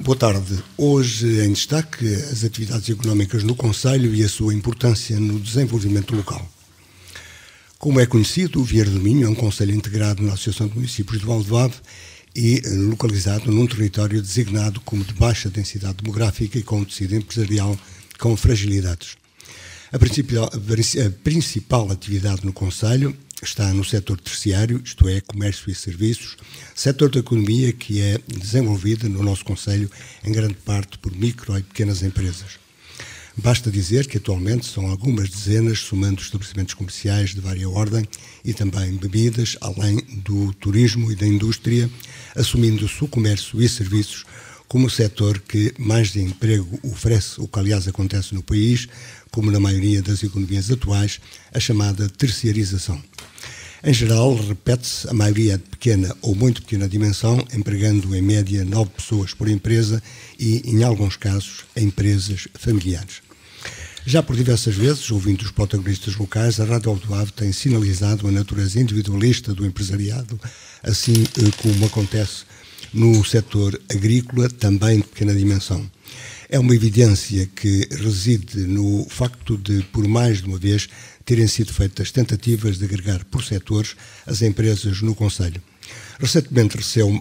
Boa tarde. Hoje em destaque as atividades económicas no concelho e a sua importância no desenvolvimento local. Como é conhecido, o Vieira do Minho é um concelho integrado na Associação de Municípios de Valdevado e localizado num território designado como de baixa densidade demográfica e com um tecido empresarial com fragilidades. A principal atividade no concelho está no setor terciário, isto é, comércio e serviços, setor da economia que é desenvolvido no nosso concelho em grande parte por micro e pequenas empresas. Basta dizer que atualmente são algumas dezenas, somando estabelecimentos comerciais de vária ordem e também bebidas, além do turismo e da indústria, assumindo-se o comércio e serviços como o setor que mais de emprego oferece, o que aliás acontece no país, como na maioria das economias atuais, a chamada terciarização. Em geral, repete-se a maioria de pequena ou muito pequena dimensão, empregando em média 9 pessoas por empresa e, em alguns casos, empresas familiares. Já por diversas vezes, ouvindo os protagonistas locais, a Rádio Valdevado tem sinalizado a natureza individualista do empresariado, assim como acontece no setor agrícola, também de pequena dimensão. É uma evidência que reside no facto de, por mais de uma vez, terem sido feitas tentativas de agregar por setores as empresas no concelho. Recentemente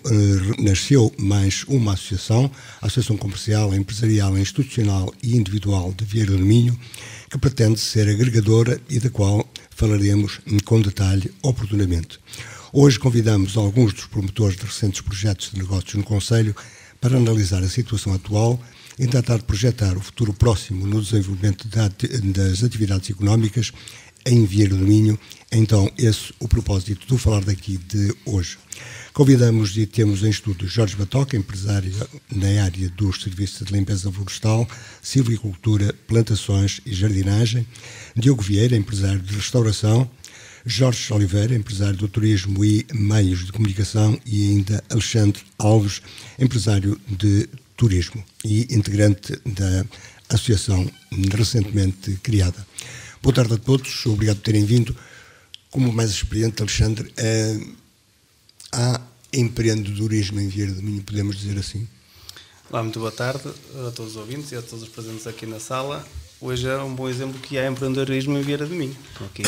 nasceu mais uma associação, a Associação Comercial, Empresarial, Institucional e Individual de Vieira do Minho, que pretende ser agregadora e da qual falaremos com detalhe oportunamente. Hoje convidamos alguns dos promotores de recentes projetos de negócios no concelho para analisar a situação atual e tentar projetar o futuro próximo no desenvolvimento das atividades económicas em Vieira do Minho. Então, esse é o propósito do Falar Daqui de hoje. Convidamos e temos em estudo Jorge Batoca, empresário na área dos serviços de limpeza florestal, silvicultura, plantações e jardinagem, Diogo Vieira, empresário de restauração, Jorge Oliveira, empresário do turismo e meios de comunicação, e ainda Alexandre Alves, empresário de turismo e integrante da associação recentemente criada. Boa tarde a todos, obrigado por terem vindo. Como mais experiente, Alexandre, há empreendedorismo em Vieira do Minho, podemos dizer assim? Olá, muito boa tarde a todos os ouvintes e a todos os presentes aqui na sala. Hoje é um bom exemplo que há empreendedorismo em Vieira do Minho. Aqui,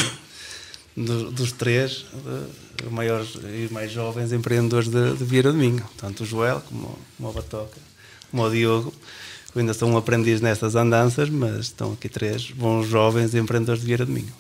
dos três maiores e mais jovens empreendedores de Vieira do Minho, tanto o Joel como o Batoca, como o Diogo, que ainda são um aprendiz nestas andanças, mas estão aqui três bons jovens empreendedores de Vieira do Minho.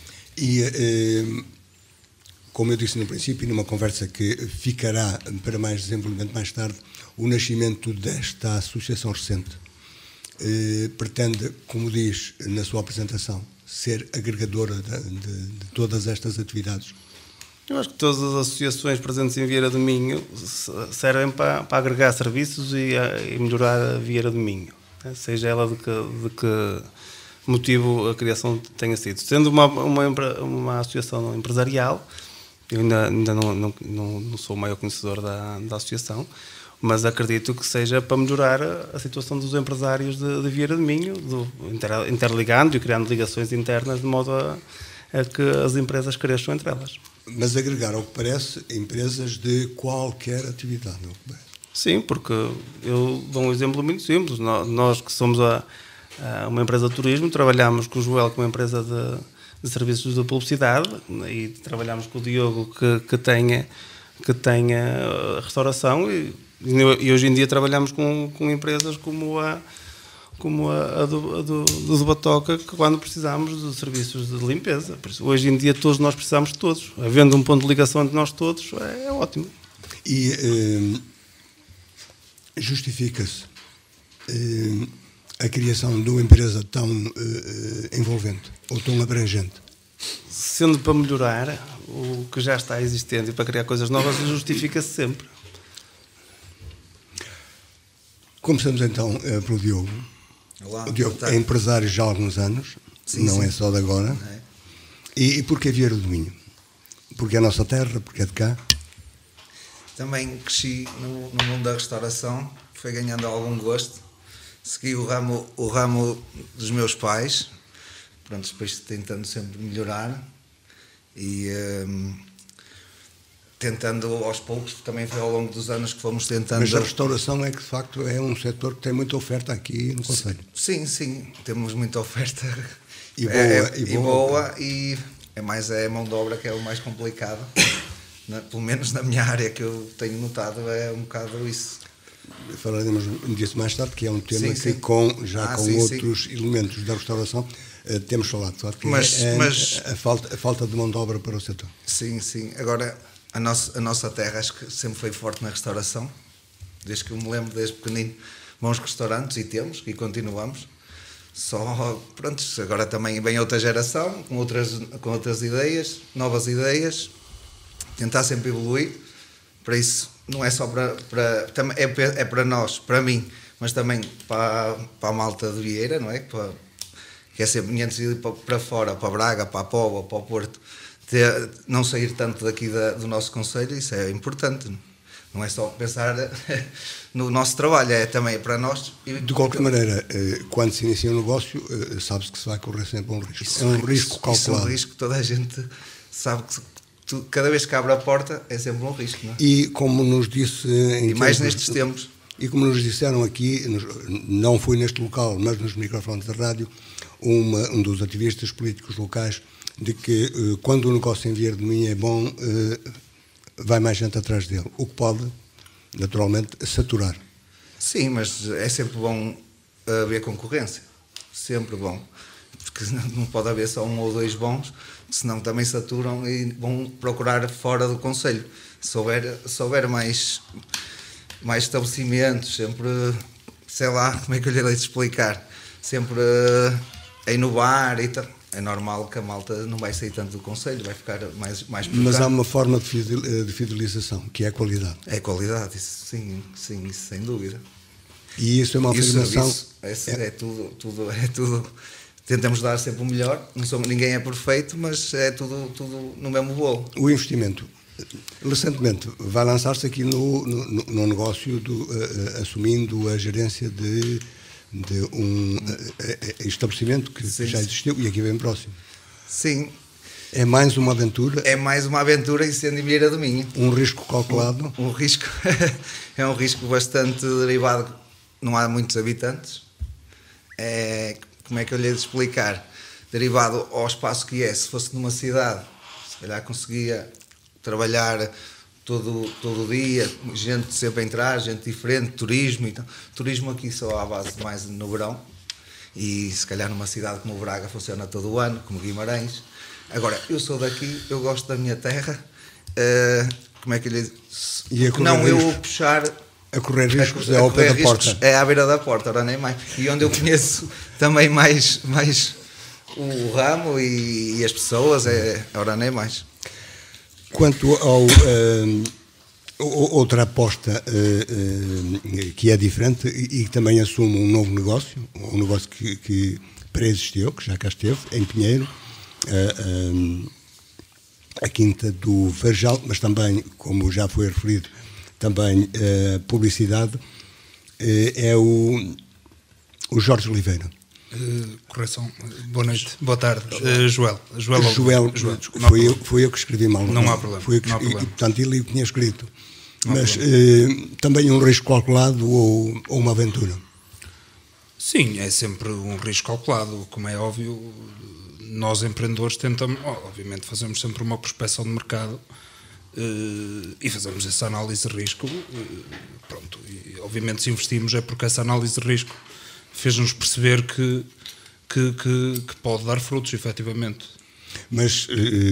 E, como eu disse no princípio, numa conversa que ficará para mais desenvolvimento mais tarde, o nascimento desta associação recente pretende, como diz na sua apresentação, ser agregadora de todas estas atividades? Eu acho que todas as associações presentes em Vieira do Minho servem para agregar serviços e melhorar a Vieira do Minho, seja ela de que motivo a criação tenha sido. Sendo uma associação empresarial, eu ainda não sou o maior conhecedor da associação, mas acredito que seja para melhorar a situação dos empresários de Vieira do Minho, interligando e criando ligações internas de modo a que as empresas cresçam entre elas. Mas agregar, ao que parece, empresas de qualquer atividade, não é? Sim, porque eu dou um exemplo muito simples. Nós que somos uma empresa de turismo, trabalhamos com o Joel, com uma empresa de serviços de publicidade, e trabalhamos com o Diogo, que tenha restauração, e hoje em dia trabalhamos com empresas como a do Batoca, que quando precisamos de serviços de limpeza. Por isso, hoje em dia todos nós precisamos de todos. Havendo um ponto de ligação entre nós todos, é ótimo. E justifica-se a criação de uma empresa tão envolvente ou tão abrangente? Sendo para melhorar o que já está existente e para criar coisas novas, justifica-se sempre. Começamos então pelo Diogo. Olá, o Diogo é empresário já há alguns anos, não é só de agora. É. E porquê Vieira do Minho? Porque é a nossa terra, porque é de cá? Também cresci no mundo da restauração, foi ganhando algum gosto. Segui o ramo dos meus pais, depois tentando sempre melhorar. E tentando aos poucos, também foi ao longo dos anos que fomos tentando... Mas a restauração é que, de facto, é um setor que tem muita oferta aqui no concelho. Sim, temos muita oferta E boa. E é mão de obra que é o mais complicado. Pelo menos na minha área, que eu tenho notado, é um bocado isso. Falaremos disso mais tarde, que é um tema que sim. com outros elementos da restauração temos falado, claro, que mas a falta de mão de obra para o setor. Sim. Agora, a nossa terra acho que sempre foi forte na restauração. Desde que eu me lembro, desde pequenino, bons restaurantes, e temos, e continuamos. Só, pronto, agora também vem outra geração, com outras ideias, novas ideias, tentar sempre evoluir. Para isso, não é só é para nós, para mim, mas também para a malta de Vieira, não é? Que é sempre, antes de ir para fora, para Braga, para a Póvoa, para o Porto, não sair tanto daqui do nosso concelho, isso é importante. Não é só pensar no nosso trabalho, é também para nós. De qualquer maneira, quando se inicia um negócio, sabe-se que se vai correr sempre um risco. É um risco calculado. Isso é um risco que toda a gente sabe que cada vez que abre a porta é sempre um risco. Não é? E como nos disse... E mais nestes tempos. E como nos disseram aqui, não foi neste local, mas nos microfones da rádio, um dos ativistas políticos locais, de que quando o negócio em Vieira de Minho é bom, vai mais gente atrás dele, o que pode, naturalmente, saturar. Sim, mas é sempre bom haver concorrência, sempre bom, porque não pode haver só um ou dois bons, senão também saturam e vão procurar fora do concelho. Se houver mais estabelecimentos, sempre, sei lá, como é que eu lhe hei de explicar, sempre a inovar e tal. É normal que a malta não vai sair tanto do concelho, vai ficar mais por Mas cá. há uma forma de fidelização, que é a qualidade. É a qualidade, isso, sim, isso sem dúvida. E isso é uma afirmação... É tudo. Tentamos dar sempre o melhor, ninguém é perfeito, mas é tudo no mesmo bolo. O investimento. Recentemente vai lançar-se aqui no negócio, assumindo a gerência de um estabelecimento que já existiu e aqui bem próximo. Sim. É mais uma aventura? É mais uma aventura e sendo em Vieira do Minho. Um risco calculado? Um risco. É um risco bastante derivado. Não há muitos habitantes. Como é que eu lhe hei de explicar? Derivado ao espaço que é. Se fosse numa cidade, se calhar conseguia trabalhar todo o dia, gente sempre a entrar, gente diferente, turismo. Então, turismo aqui só à base mais no verão. E se calhar numa cidade como Braga funciona todo o ano, como Guimarães. Agora, eu sou daqui, eu gosto da minha terra. Como é que eu lhe digo? Não, eu puxar... A correr riscos é ao pé da porta. É à beira da porta, ora nem mais. E onde eu conheço também mais o ramo e as pessoas, ora nem mais. Quanto ao outra aposta que é diferente e que também assume um novo negócio, um negócio que pré-existiu, que já cá esteve, em Pinheiro, a Quinta do Feijal, mas também, como já foi referido, também publicidade, é o Jorge Oliveira. Correção, boa noite, boa tarde. Joel, foi eu que escrevi mal. Não há problema. E, portanto, ele tinha escrito. Mas também um risco calculado ou uma aventura? Sim, é sempre um risco calculado. Como é óbvio, nós empreendedores tentamos, obviamente, fazemos sempre uma prospecção de mercado e fazemos essa análise de risco. Pronto, e obviamente se investimos é porque essa análise de risco fez-nos perceber que pode dar frutos, efetivamente. Mas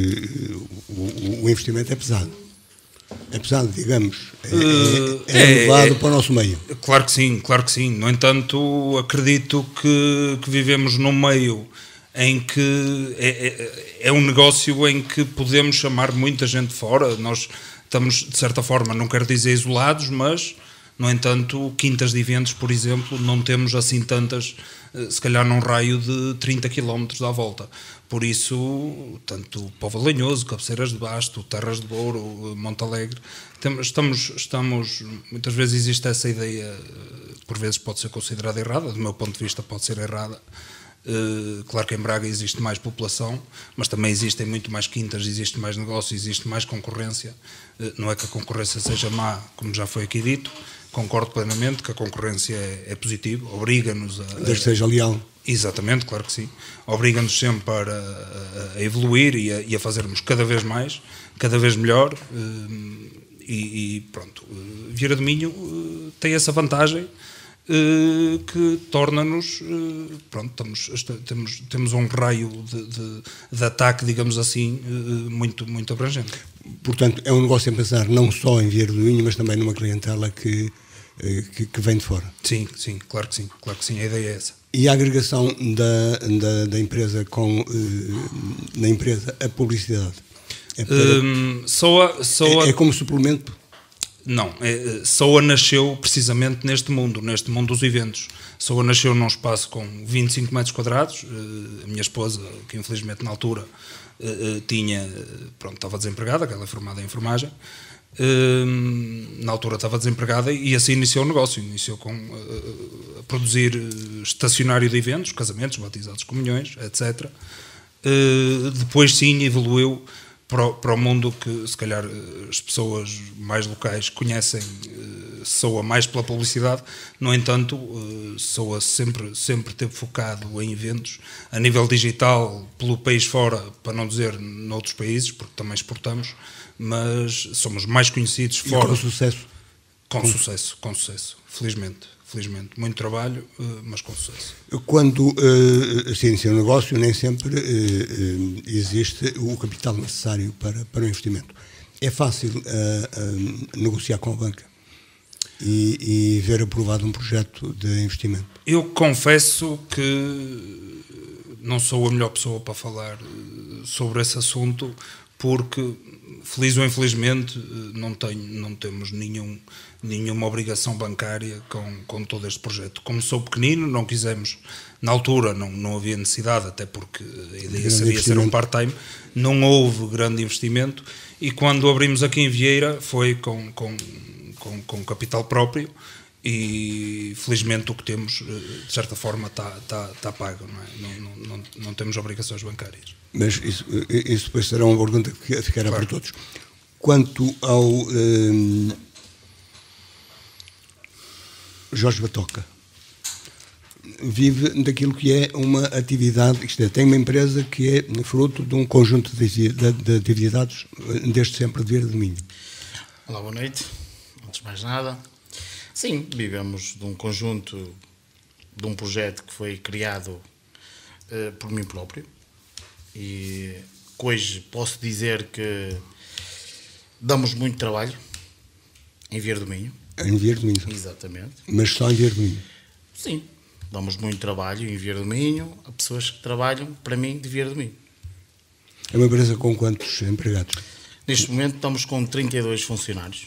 o investimento é pesado. É pesado, digamos. É elevado para o nosso meio. Claro que sim. No entanto, acredito que vivemos num meio em que é um negócio em que podemos chamar muita gente fora. Nós estamos, de certa forma, não quero dizer isolados, mas... No entanto, quintas de eventos, por exemplo, não temos assim tantas, se calhar num raio de 30 km à volta. Por isso, tanto Povo Lanhoso, Cabeceiras de Basto, Terras de Douro, Montalegre, estamos, muitas vezes existe essa ideia, por vezes pode ser considerada errada, do meu ponto de vista pode ser errada, Claro que em Braga existe mais população, mas também existem muito mais quintas, existe mais negócio, existe mais concorrência. Não é que a concorrência seja má, como já foi aqui dito, concordo plenamente que a concorrência é positiva, obriga-nos a... Desde que seja leal. Exatamente, claro que sim. Obriga-nos sempre a evoluir e a fazermos cada vez mais, cada vez melhor, e pronto. Vieira do Minho tem essa vantagem, que torna-nos, pronto, temos um raio de ataque, digamos assim, muito abrangente. Portanto, é um negócio a pensar não só em Vieira do Minho, mas também numa clientela que vem de fora. Sim, claro que sim, a ideia é essa. E a agregação da empresa na empresa, a publicidade? É como suplemento? Não, Soa nasceu precisamente neste mundo dos eventos. Soa nasceu num espaço com 25 metros quadrados. A minha esposa, que infelizmente na altura estava desempregada, que ela é formada em enfermagem, na altura estava desempregada e assim iniciou o negócio. Iniciou a produzir estacionário de eventos, casamentos, batizados, comunhões, etc. Depois sim evoluiu para o mundo que se calhar as pessoas mais locais conhecem. Soa mais pela publicidade. No entanto, Soa sempre teve focado em eventos a nível digital, pelo país fora, para não dizer noutros países, porque também exportamos, mas somos mais conhecidos fora. E com sucesso? Com sucesso, felizmente. Muito trabalho, mas com sucesso. Quando se inicia um negócio, nem sempre existe o capital necessário para o investimento. É fácil negociar com a banca e ver aprovado um projeto de investimento? Eu confesso que não sou a melhor pessoa para falar sobre esse assunto, porque, feliz ou infelizmente, não temos nenhuma obrigação bancária com todo este projeto. Começou pequenino, não quisemos, na altura não havia necessidade, até porque a ideia seria ser um part-time, não houve grande investimento, e quando abrimos aqui em Vieira foi com capital próprio, e felizmente o que temos, de certa forma, está pago, não é? Não temos obrigações bancárias. Mas isso depois será uma pergunta que ficará para todos. Quanto ao Jorge Batoca, vive daquilo que é uma atividade, isto é, tem uma empresa que é fruto de um conjunto de atividades desde sempre de Vieira do Minho. Olá, boa noite. Antes de mais nada, sim, vivemos de um conjunto, de um projeto que foi criado por mim próprio, e hoje posso dizer que damos muito trabalho em Vieira do Minho. Em Vieira do Minho? Exatamente. Mas só em Vieira do Minho? Sim, damos muito trabalho em Vieira do Minho a pessoas que trabalham para mim de Vieira do Minho. É uma empresa com quantos empregados? Neste momento estamos com 32 funcionários.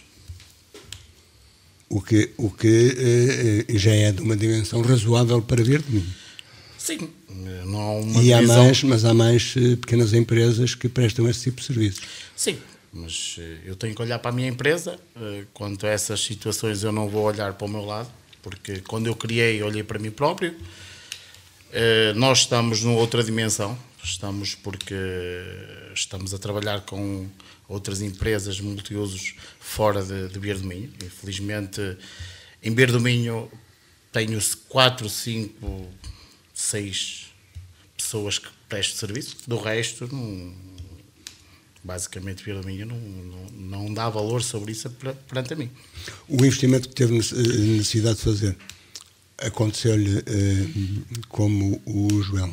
O que já é de uma dimensão razoável para Vieira do Minho. Sim, não há uma e divisão... há mais pequenas empresas que prestam esse tipo de serviços. Sim, mas eu tenho que olhar para a minha empresa. Quanto a essas situações eu não vou olhar para o meu lado, porque quando eu criei, olhei para mim próprio. Nós estamos numa outra dimensão, porque estamos a trabalhar com outras empresas multiusos fora de Vieira do Minho. Infelizmente, em Vieira do Minho tenho 4, 5, 6 pessoas que prestam serviço. Do resto, basicamente, Vieira do Minho não dá valor sobre isso perante a mim. O investimento que teve necessidade de fazer aconteceu-lhe como o Joel?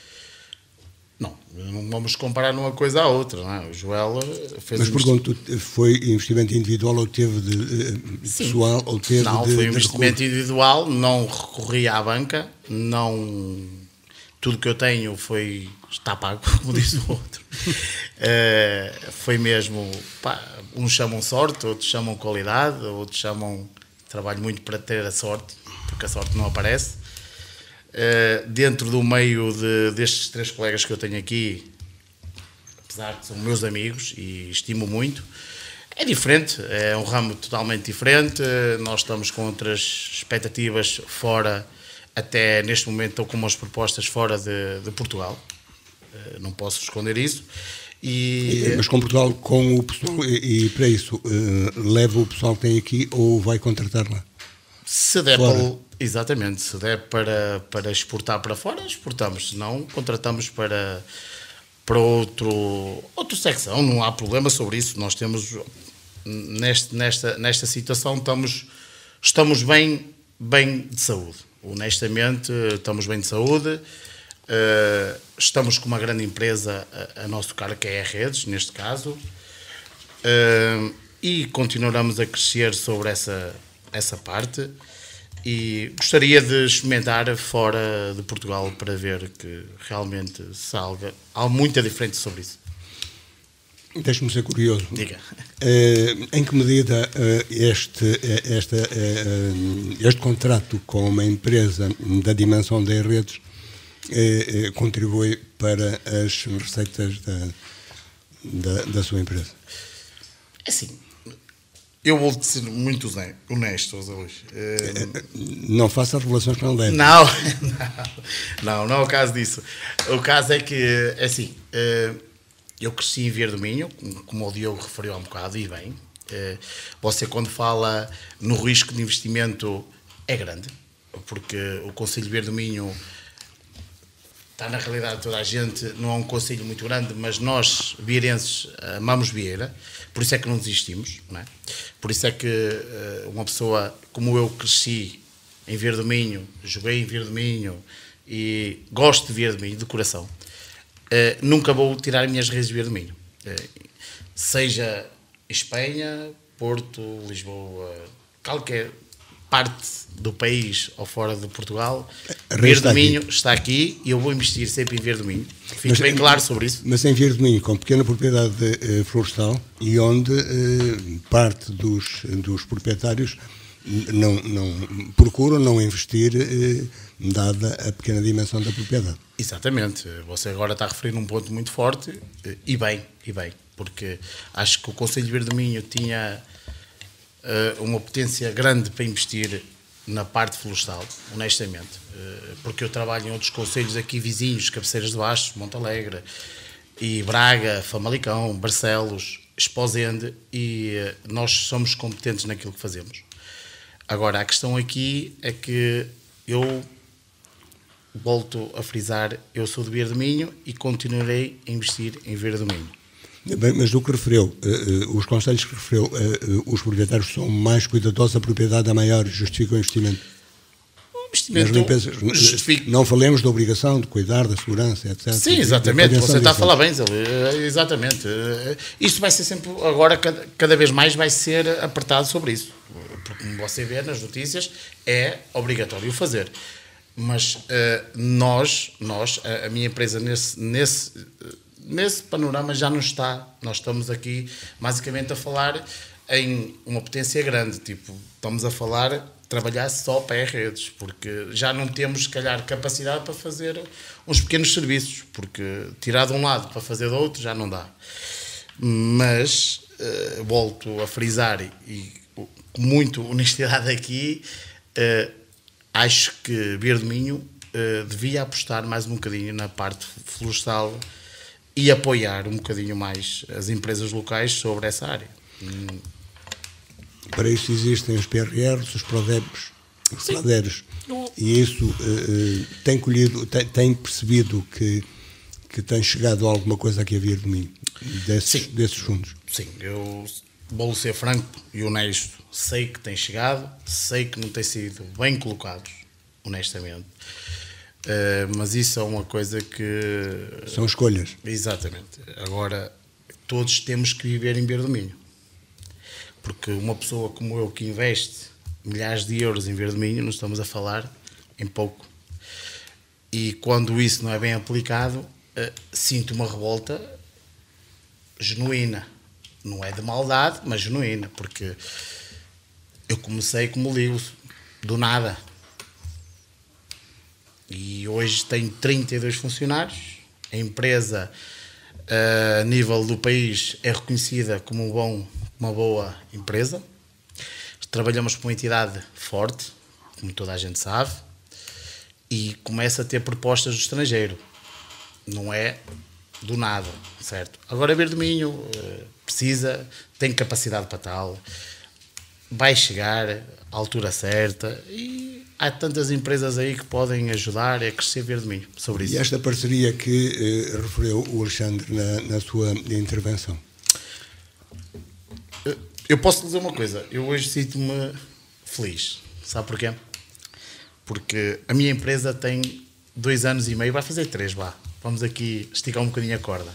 Não vamos comparar uma coisa à outra, não é? O Joel fez... Mas pergunto, foi investimento individual ou teve de pessoal? Ou teve não, foi investimento individual, não recorri à banca, não... Tudo que eu tenho está pago, como diz o outro. Foi mesmo, uns chamam sorte, outros chamam qualidade, outros chamam trabalho muito para ter a sorte, porque a sorte não aparece. Dentro do meio destes 3 colegas que eu tenho aqui, apesar de são meus amigos e estimo muito, é diferente, é um ramo totalmente diferente. Nós estamos com outras expectativas fora Até neste momento estou com umas propostas fora de Portugal, não posso esconder isso. Mas com Portugal, com o pessoal, e para isso, leva o pessoal que tem aqui ou vai contratar lá? Se der exatamente, se der para exportar para fora, exportamos, se não, contratamos para outra secção, não há problema sobre isso. Nós temos, nesta situação, estamos bem de saúde. Honestamente, estamos bem de saúde. Estamos com uma grande empresa a nosso cargo, que é a Redes, neste caso, e continuaremos a crescer sobre essa parte, e gostaria de experimentar fora de Portugal para ver que realmente há muita diferença sobre isso. Deixe-me ser curioso. Diga. Em que medida este contrato com uma empresa da dimensão das Redes contribui para as receitas da sua empresa? Assim, eu vou ser muito honesto hoje. Não faça relações com ele. Não é o caso disso. O caso é que, assim, eu cresci em Vieira do Minho, como o Diogo referiu há um bocado, e bem. Você, quando fala no risco de investimento, é grande, porque o Concelho de Vieira do Minho está, na realidade, toda a gente, não é um concelho muito grande, mas nós, vieirenses, amamos Vieira, por isso é que não desistimos, não é? Por isso é que uma pessoa como eu cresci em Vieira do Minho, joguei em Vieira do Minho e gosto de Vieira do Minho, de coração, nunca vou tirar as minhas raízes de Vieira do Minho. Seja Espanha, Porto, Lisboa, qualquer parte do país ou fora de Portugal, Vieira do Minho está aqui e eu vou investir sempre em Vieira do Minho. Fico bem claro sobre isso. Mas em Vieira do Minho, com pequena propriedade florestal, e onde parte dos proprietários não procuram não investir, dada a pequena dimensão da propriedade. Exatamente. Você agora está a referir um ponto muito forte, e bem, porque acho que o Concelho de Vieira do Minho tinha uma potência grande para investir na parte florestal, honestamente, porque eu trabalho em outros concelhos aqui vizinhos, Cabeceiras de Baixo, Montalegre, e Braga, Famalicão, Barcelos, Esposende, e nós somos competentes naquilo que fazemos. Agora, a questão aqui é que eu volto a frisar, eu sou de Vieira do Minho e continuarei a investir em Vieira do Minho. Bem, mas do que referiu, os conselhos que referiu, os proprietários são mais cuidadosos, a propriedade é maior, justifica o investimento? O investimento justifica. Não falemos da obrigação de cuidar da segurança, etc. Sim, exatamente, você está a falar bem, exatamente. Isto vai ser sempre, agora cada vez mais vai ser apertado sobre isso, porque como você vê nas notícias, é obrigatório o fazer. Mas a minha empresa nesse panorama já não está. Nós estamos aqui basicamente a falar em uma potência grande, tipo, estamos a falar trabalhar só para redes, porque já não temos, se calhar, capacidade para fazer uns pequenos serviços, porque tirar de um lado para fazer do outro já não dá. Mas volto a frisar e com muita honestidade aqui, acho que Vieira do Minho devia apostar mais um bocadinho na parte florestal e apoiar um bocadinho mais as empresas locais sobre essa área. Para isso existem os PRRs, os PRODERs, e isso tem percebido que tem chegado a alguma coisa aqui a Vieira do Minho, desses fundos? Sim, eu vou ser franco e honesto, sei que tem chegado, sei que não tem sido bem colocados, honestamente. Mas isso é uma coisa que... São escolhas. Exatamente. Agora, todos temos que viver em Vieira do Minho. Porque uma pessoa como eu que investe milhares de euros em Vieira do Minho, não estamos a falar em pouco. E quando isso não é bem aplicado, sinto uma revolta genuína. Não é de maldade, mas genuína. Porque eu comecei, como digo, do nada. E hoje tenho 32 funcionários. A empresa, a nível do país, é reconhecida como uma boa empresa. Trabalhamos com uma entidade forte, como toda a gente sabe. e começa a ter propostas do estrangeiro. Não é do nada, certo? Agora Verde Minho precisa, tem capacidade para tal, vai chegar à altura certa e há tantas empresas aí que podem ajudar a crescer Verde Minho sobre isso. E esta parceria que referiu o Alexandre na sua intervenção? Eu posso dizer uma coisa, eu hoje sinto-me feliz, sabe porquê? Porque a minha empresa tem 2 anos e meio, vai fazer 3, vamos aqui esticar um bocadinho a corda.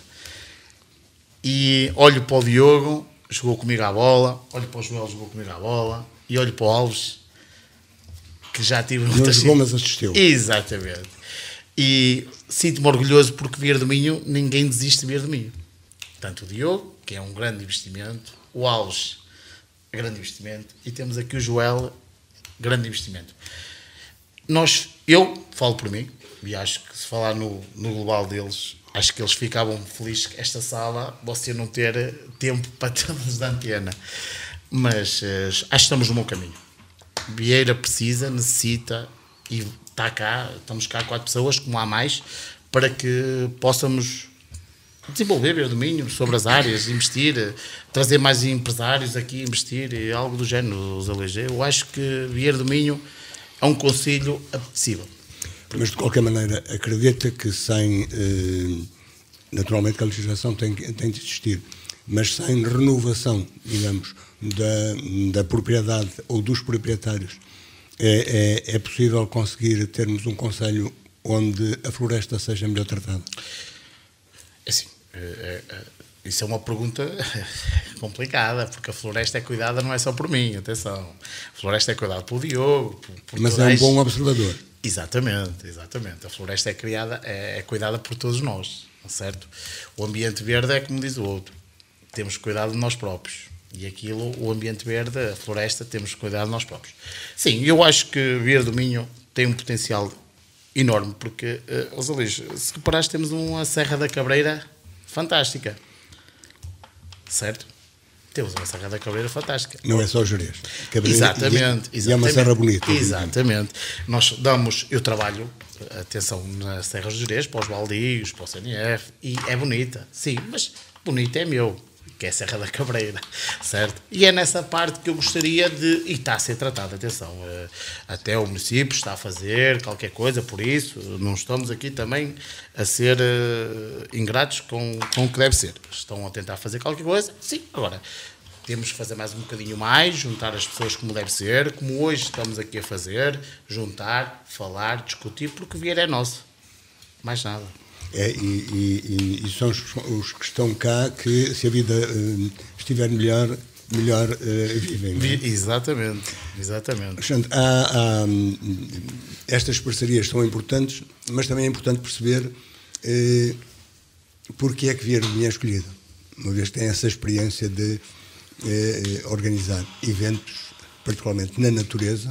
E olho para o Diogo, jogou comigo à bola, olho para o Joel, jogou comigo à bola, e olho para o Alves, que já tive Não jogou, mas assistiu. Exatamente. E sinto-me orgulhoso porque Verde Minho, ninguém desiste de Verde Minho. Tanto o Diogo, que é um grande investimento, o Alves, grande investimento, e temos aqui o Joel, grande investimento. Eu falo por mim, e acho que se falar no global deles, acho que eles ficavam felizes que esta sala, você não ter tempo para todos da antena. Mas acho que estamos no bom caminho. Vieira precisa, necessita, e está cá, estamos cá 4 pessoas, como há mais, para que possamos desenvolver Verde Minho sobre as áreas, investir, trazer mais empresários aqui, investir, algo do género, os eleger. Eu acho que Verde Minho é um conselho apetecível. Mas, de qualquer maneira, acredita que sem... naturalmente que a legislação tem de existir, mas sem renovação, digamos, da propriedade ou dos proprietários, é possível conseguir termos um concelho onde a floresta seja melhor tratada? Assim, isso é uma pergunta complicada, porque a floresta é cuidada não é só por mim, atenção. A floresta é cuidada pelo Diogo, por mas é um bom observador. Exatamente. A floresta é cuidada por todos nós, certo? O ambiente verde é como diz o outro, temos que cuidar de nós próprios. E aquilo, o ambiente verde, a floresta, temos que cuidar de nós próprios. Sim, eu acho que Verde Minho tem um potencial enorme, porque, Osalias, se reparaste, temos uma Serra da Cabreira fantástica, certo? Temos uma Serra da Cabreira fantástica. Não é só Jerez. Exatamente. E é uma serra bonita. Exatamente. Eu trabalho, atenção, na Serra dos Jerez, para os baldios, para o CNF, e é bonita, sim, mas bonita é meu, que é a Serra da Cabreira, certo? E é nessa parte que eu gostaria e está a ser tratado, atenção, até o município está a fazer qualquer coisa por isso, não estamos aqui também a ser ingratos com o que deve ser, estão a tentar fazer qualquer coisa, sim, agora temos que fazer mais um bocadinho mais, juntar as pessoas como deve ser, como hoje estamos aqui a fazer, juntar, falar, discutir, porque Vieira é nosso, mais nada. E são os que estão cá que, se a vida estiver melhor vivem. Não é? Exatamente. Alexandre, estas parcerias são importantes, mas também é importante perceber porque é que Verde Minho é escolhido. Uma vez que tem essa experiência de organizar eventos, particularmente na natureza,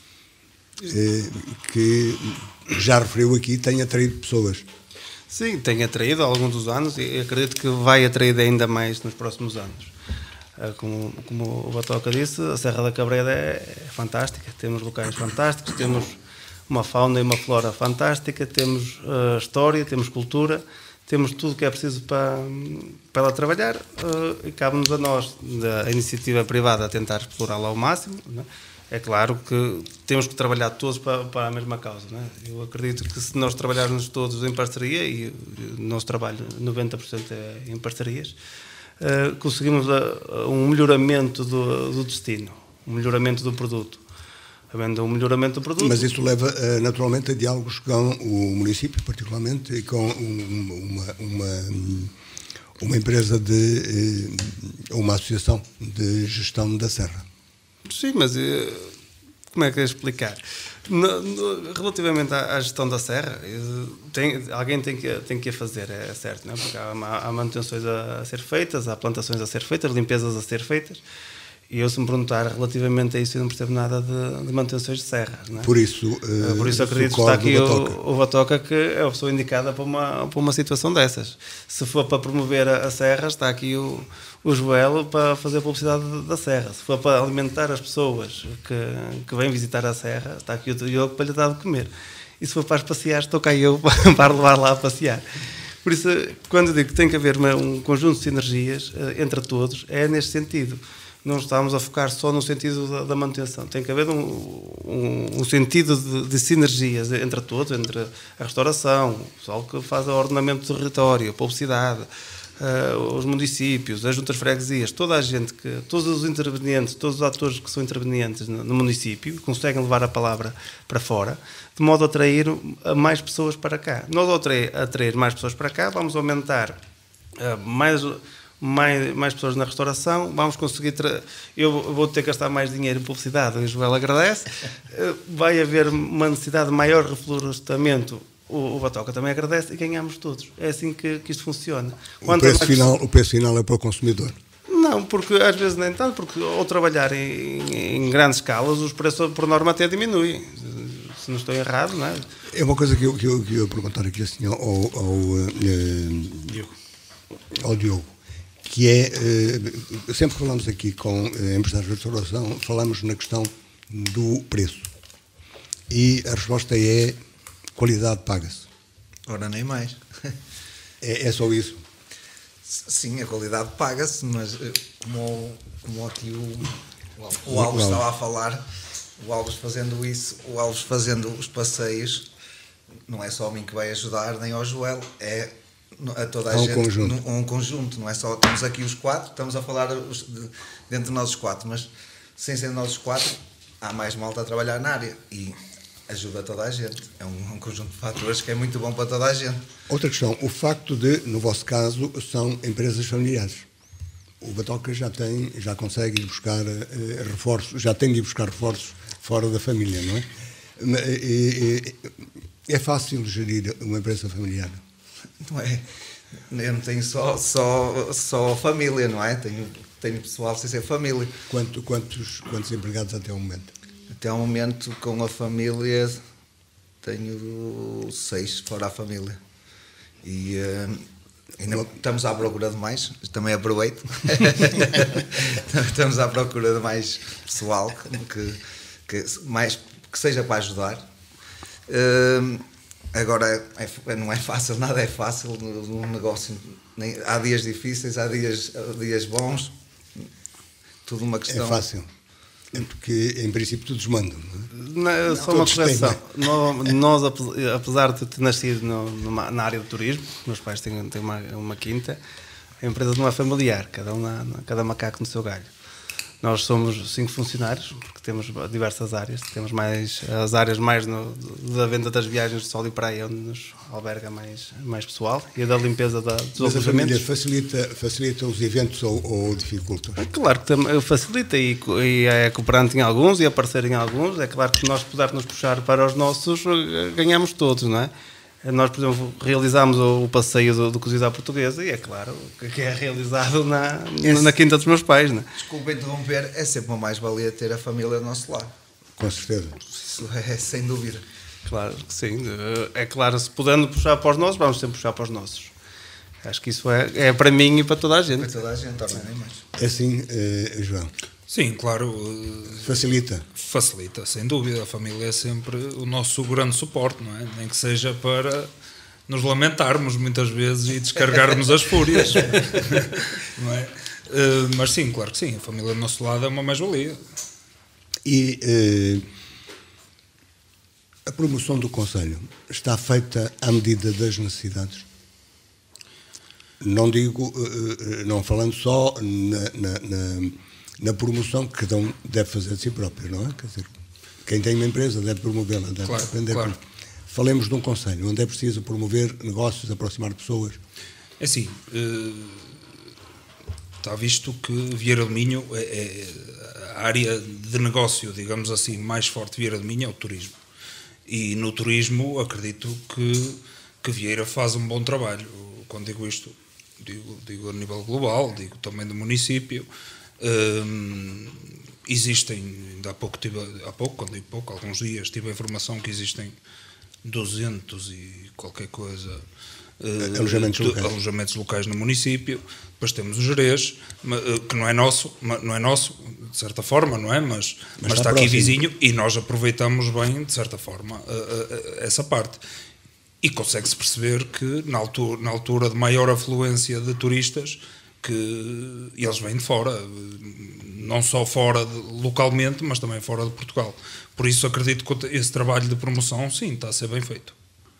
que já referiu aqui, tem atraído pessoas. Sim, tem atraído ao longo dos anos e acredito que vai atrair ainda mais nos próximos anos. Como o Batoca disse, a Serra da Cabreira é fantástica, temos locais fantásticos, temos uma fauna e uma flora fantástica, temos história, temos cultura, temos tudo o que é preciso para ela trabalhar e cabe-nos a nós, da iniciativa privada, a tentar explorá-la ao máximo, não é? É claro que temos que trabalhar todos para a mesma causa, não é? Eu acredito que se nós trabalharmos todos em parceria, e o nosso trabalho 90% é em parcerias, conseguimos um melhoramento do destino, um melhoramento do produto. Havendo um melhoramento do produto... Mas isso leva naturalmente a diálogos com o município, particularmente, e com uma empresa uma associação de gestão da serra. Sim, mas como é que é explicar? Relativamente à gestão da serra, alguém tem que a fazer, é certo, não é? Porque há manutenções a ser feitas, há plantações a ser feitas, limpezas a ser feitas, e eu, se me perguntar relativamente a isso, eu não percebo nada de manutenções de serras, não é? Por isso acredito que está aqui o Batoca, que é a pessoa indicada para uma situação dessas. Se for para promover a serra, está aqui o Joel para fazer a publicidade da serra. Se for para alimentar as pessoas que vêm visitar a serra, está aqui o Diogo para lhe dar de comer. e se for para as passear, estou cá eu para levar lá a passear. Por isso, quando eu digo que tem que haver um conjunto de sinergias entre todos, é neste sentido. Não estamos a focar só no sentido da manutenção. Tem que haver um sentido de sinergias entre todos, entre a restauração, o pessoal que faz o ordenamento do território, a publicidade, os municípios, as juntas freguesias, toda a gente, todos os intervenientes, todos os atores que são intervenientes no município, conseguem levar a palavra para fora, de modo a atrair mais pessoas para cá. Nós, ao atrair mais pessoas para cá, vamos aumentar mais pessoas na restauração, vamos conseguir... Eu vou ter que gastar mais dinheiro em publicidade, o Joel agradece, vai haver uma necessidade de maior reflorestamento, o Batoca também agradece e ganhamos todos. É assim que isto funciona. O preço final é para o consumidor? Não, porque às vezes nem tanto, porque ao trabalhar em grandes escalas, os preços por norma até diminuem. Se não estou errado, não é? É uma coisa que eu ia perguntar aqui assim, ao Diogo, que é, sempre que falamos aqui com empresários de restauração, falamos na questão do preço. E a resposta é: qualidade paga-se. Ora, nem mais. É só isso? Sim, a qualidade paga-se, mas como aqui o Alves estava a falar, o Alves fazendo isso, o Alves fazendo os passeios, não é só a mim que vai ajudar, nem ao Joel, é a toda a gente. Um conjunto, não é só, estamos aqui os quatro, estamos a falar dentro de nós os quatro, mas sem ser nós os quatro, há mais malta a trabalhar na área e ajuda toda a gente. É um conjunto de fatores que é muito bom para toda a gente. Outra questão, o facto de, no vosso caso, são empresas familiares. O Batoca já consegue ir buscar reforços, já tem de ir buscar reforços fora da família, não é? É fácil gerir uma empresa familiar? Não é. Eu não tenho só família, não é? Tenho pessoal sem ser família. Quantos empregados até o momento? Até ao momento, com a família, tenho 6 fora a família. E ainda estamos à procura de mais, também aproveito. Estamos à procura de mais pessoal que seja para ajudar. Agora, não é fácil, nada é fácil no negócio. Há dias difíceis, há dias bons, tudo uma questão. É fácil. É porque, em princípio, todos mandam. Não é? Só uma correção. Nós, apesar de ter nascido na área do turismo, meus pais têm uma quinta, a empresa não é familiar, cada macaco no seu galho. Nós somos 5 funcionários, porque temos diversas áreas. Temos as áreas mais da venda das viagens de sol e praia, onde nos alberga mais pessoal, e a da limpeza dos alojamentos. Mas a família facilita os eventos ou dificulta? É claro que facilita e é cooperante em alguns e a parceiro em alguns. É claro que se nós pudermos puxar para os nossos, ganhamos todos, não é? Nós, por exemplo, realizámos o passeio do Cozido à Portuguesa e é claro que é realizado na quinta dos meus pais. Não é? Desculpa interromper, é sempre uma mais-valia ter a família ao nosso lado. Com certeza. Isso é sem dúvida. Claro que sim. É claro, se podendo puxar para os nossos, vamos sempre puxar para os nossos. Acho que isso é para mim e para toda a gente. Para toda a gente, também, nem mais. É assim, João? Sim, claro. Facilita? Facilita, sem dúvida. A família é sempre o nosso grande suporte, não é? Nem que seja para nos lamentarmos muitas vezes e descarregarmos as fúrias. Não é? Mas sim, claro que sim. A família do nosso lado é uma mais-valia. E a promoção do Conselho está feita à medida das necessidades? Não digo, não falando só na promoção que cada um deve fazer de si próprio, não é? Quer dizer, quem tem uma empresa deve promovê-la, deve aprender. Claro. Falemos de um conselho onde é preciso promover negócios, aproximar pessoas. É assim, está visto que Vieira do Minho a área de negócio, digamos assim, mais forte de Vieira do Minho é o turismo. E no turismo acredito que Vieira faz um bom trabalho. Quando digo isto, digo a nível global, digo também do município. Existem, ainda há pouco, quando digo pouco, alguns dias, tive a informação que existem 200 e qualquer coisa alojamentos locais no município. Depois temos o Gerês, que não é nosso, de certa forma, não é? Mas está aqui vizinho, e nós aproveitamos bem, de certa forma, essa parte. E consegue-se perceber que na altura de maior afluência de turistas, que eles vêm de fora, não só fora localmente, mas também fora de Portugal. Por isso acredito que esse trabalho de promoção, sim, está a ser bem feito.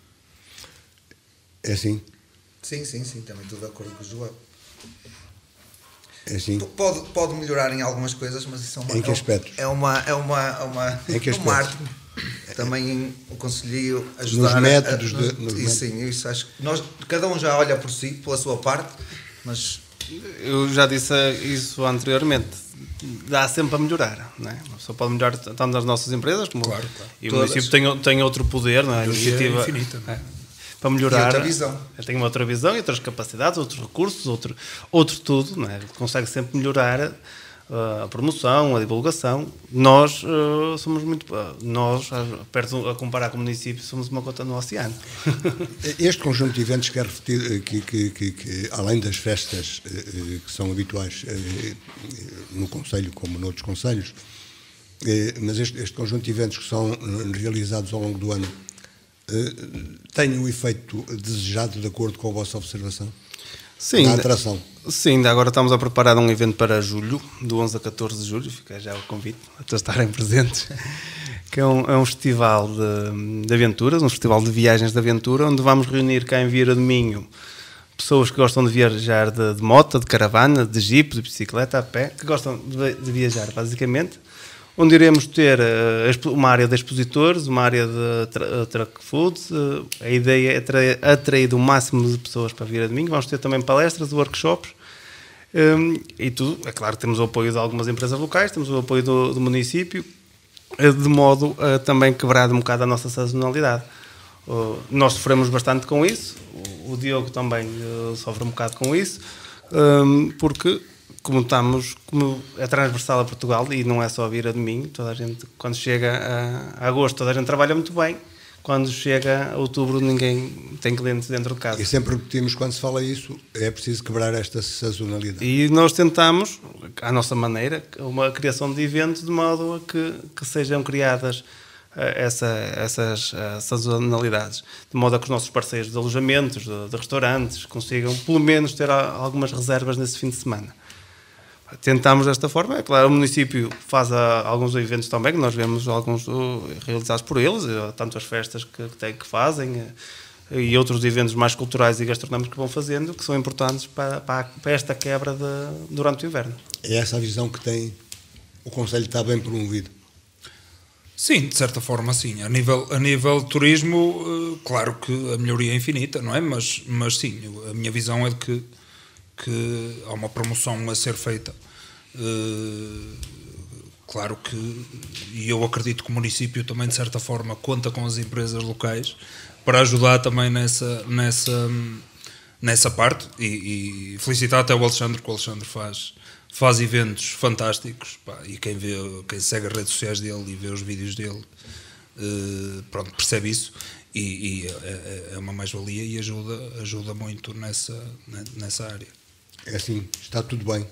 É assim? Sim, também estou de acordo com o João. É assim? Pode melhorar em algumas coisas, mas isso em que aspectos? É uma arte. Também o conselheiro ajudar nos métodos sim, isso acho que cada um já olha por si, pela sua parte, mas eu já disse isso anteriormente, dá sempre a melhorar, não é? Só pode melhorar tanto nas nossas empresas como claro. E o município tem outro poder, não é? A iniciativa infinita, é, para melhorar. E outra visão. Tem uma outra visão e outras capacidades, outros recursos, outro tudo, não é? Consegue sempre melhorar a promoção, a divulgação. Nós somos muito... Nós, perto a comparar com o município, somos uma gota no oceano. Este conjunto de eventos quer repetir que além das festas que são habituais no Conselho como noutros conselhos, mas este conjunto de eventos que são realizados ao longo do ano tem o efeito desejado de acordo com a vossa observação? Sim, na atração. Sim, agora estamos a preparar um evento para julho, do 11 a 14 de julho, fica já o convite a todos estarem presentes, que é um festival de aventuras, um festival de viagens de aventura, onde vamos reunir cá em Vieira do Minho pessoas que gostam de viajar de moto, de caravana, de jeep, de bicicleta, a pé, que gostam de viajar basicamente, onde iremos ter uma área de expositores, uma área de truck food. A ideia é atrair o máximo de pessoas para Vieira do Minho. Vamos ter também palestras, workshops, e tudo. É claro que temos o apoio de algumas empresas locais, temos o apoio do município, de modo a também quebrar um bocado a nossa sazonalidade. Nós sofremos bastante com isso, o Diogo também sofre um bocado com isso, porque como é transversal a Portugal e não é só a Vieira do Minho, toda a gente, quando chega a agosto, toda a gente trabalha muito bem, quando chega a outubro ninguém tem clientes dentro de casa. E sempre repetimos quando se fala isso, é preciso quebrar esta sazonalidade. E nós tentamos, à nossa maneira, uma criação de eventos de modo a que sejam criadas essas sazonalidades, de modo a que os nossos parceiros de alojamentos, de restaurantes, consigam pelo menos ter algumas reservas nesse fim de semana. Tentamos desta forma. É claro, o município faz alguns eventos também, que nós vemos alguns realizados por eles, tanto as festas que fazem e outros eventos mais culturais e gastronómicos que vão fazendo, que são importantes para esta quebra durante o inverno. É essa a visão que tem o Conselho, está bem promovido? Sim, de certa forma sim. A nível de turismo, claro que a melhoria é infinita, não é? Mas sim, a minha visão é de que há uma promoção a ser feita. Claro que, e eu acredito que o município também de certa forma conta com as empresas locais para ajudar também nessa parte, e felicitar até o Alexandre, que o Alexandre faz eventos fantásticos, pá, e quem segue as redes sociais dele e vê os vídeos dele, pronto, percebe isso. E é uma mais-valia e ajuda muito nessa área. É assim, está tudo bem.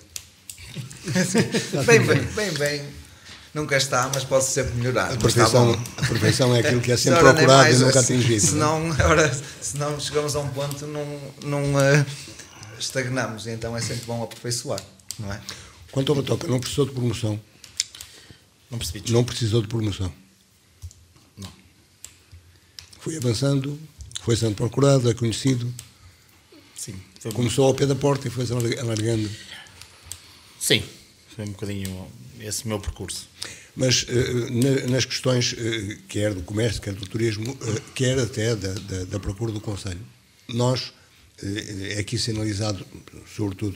Bem. Nunca está, mas pode sempre melhorar. A perfeição é aquilo que é sempre procurado e nunca atingido. Senão chegamos a um ponto, não estagnamos, e então é sempre bom aperfeiçoar, não é? Quanto ao Batoca, não precisou de promoção? Não percebi. Não precisou de promoção? Não. Foi avançando, foi sendo procurado, é conhecido. Sim. Começou ao pé da porta e foi-se alargando. Sim, foi um bocadinho esse meu percurso. Mas nas questões, quer do comércio, quer do turismo, quer até da procura do Conselho, nós, é aqui sinalizado, sobretudo